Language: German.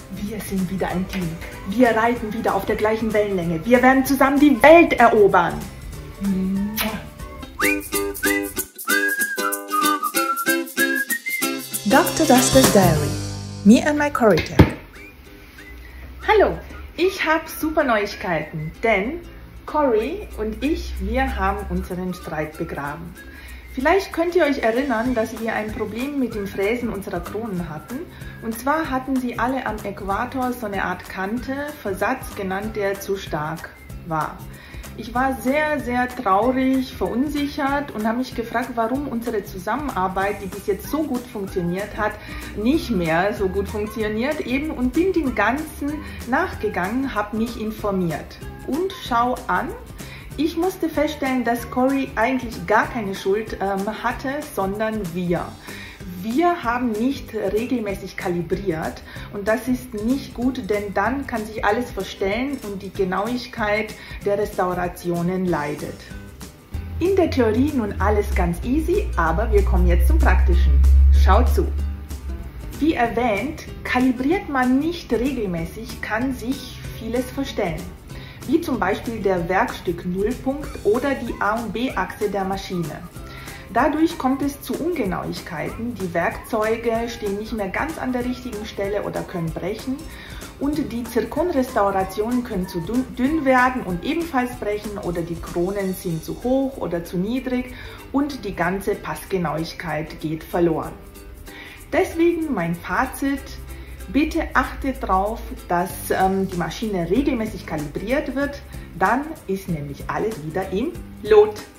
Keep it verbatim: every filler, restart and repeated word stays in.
Wir sind wieder ein Team. Wir reiten wieder auf der gleichen Wellenlänge. Wir werden zusammen die Welt erobern. Doktor Duster's Diary. Me and my Corytech. Hallo, ich habe super Neuigkeiten, denn Cory und ich, wir haben unseren Streit begraben. Vielleicht könnt ihr euch erinnern, dass wir ein Problem mit dem Fräsen unserer Kronen hatten. Und zwar hatten sie alle am Äquator so eine Art Kante, Versatz genannt, der zu stark war. Ich war sehr, sehr traurig, verunsichert und habe mich gefragt, warum unsere Zusammenarbeit, die bis jetzt so gut funktioniert hat, nicht mehr so gut funktioniert eben und bin dem Ganzen nachgegangen, habe mich informiert. Und schau an, ich musste feststellen, dass Cory eigentlich gar keine Schuld ähm, hatte, sondern wir. Wir haben nicht regelmäßig kalibriert und das ist nicht gut, denn dann kann sich alles verstellen und die Genauigkeit der Restaurationen leidet. In der Theorie nun alles ganz easy, aber wir kommen jetzt zum Praktischen. Schaut zu! Wie erwähnt, kalibriert man nicht regelmäßig, kann sich vieles verstellen, wie zum Beispiel der Werkstück-Nullpunkt oder die A- und B-Achse der Maschine. Dadurch kommt es zu Ungenauigkeiten, die Werkzeuge stehen nicht mehr ganz an der richtigen Stelle oder können brechen und die Zirkonrestaurationen können zu dünn werden und ebenfalls brechen oder die Kronen sind zu hoch oder zu niedrig und die ganze Passgenauigkeit geht verloren. Deswegen mein Fazit: Bitte achtet darauf, dass ähm, die Maschine regelmäßig kalibriert wird, dann ist nämlich alles wieder im Lot.